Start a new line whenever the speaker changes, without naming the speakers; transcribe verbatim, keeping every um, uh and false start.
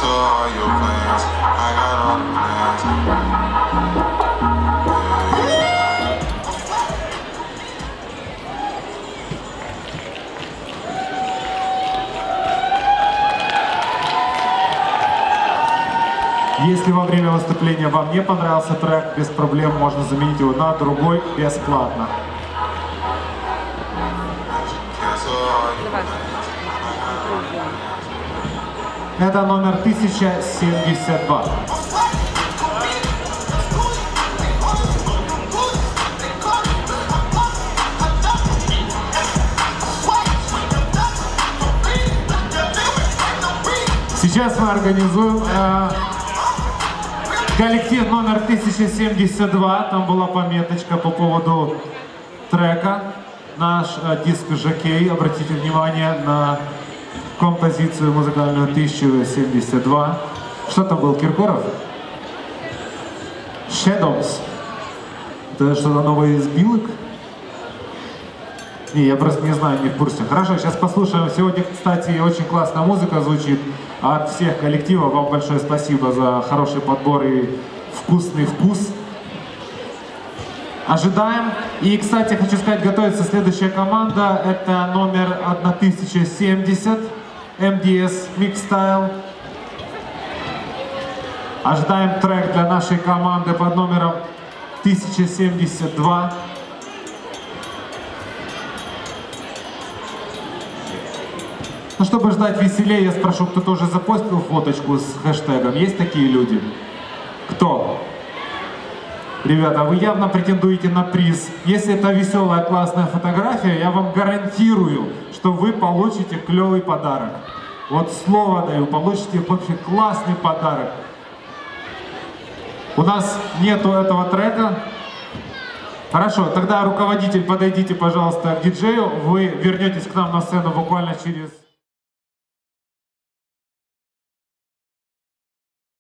all your plans. I got all the plans.
Если во время выступления вам не понравился трек, без проблем можно заменить его на другой бесплатно. Это номер тысяча семьдесят два. Сейчас мы организуем э, коллектив номер тысяча семьдесят два. Там была пометочка по поводу трека. Наш э, диск-жокей, обратите внимание на композицию музыкальную тысяча семьдесят два. Что там был, Киркоров? Shadows. Это что-то новое из билок? Не, я просто не знаю, не в курсе. Хорошо, сейчас послушаем. Сегодня, кстати, очень классная музыка звучит. От всех коллективов вам большое спасибо за хороший подбор и вкусный вкус. Ожидаем. И, кстати, хочу сказать, готовится следующая команда. Это номер тысяча семьдесят, эм ди эс Mix Style. Ожидаем трек для нашей команды под номером тысяча семьдесят два. Ну, чтобы ждать веселее, я спрошу, кто тоже запостил фоточку с хэштегом. Есть такие люди? Кто? Ребята, вы явно претендуете на приз. Если это веселая, классная фотография, я вам гарантирую, что вы получите клевый подарок. Вот слово даю, получите вообще классный подарок. У нас нету этого трека. Хорошо, тогда руководитель, подойдите, пожалуйста, к диджею. Вы вернетесь к нам на сцену буквально через...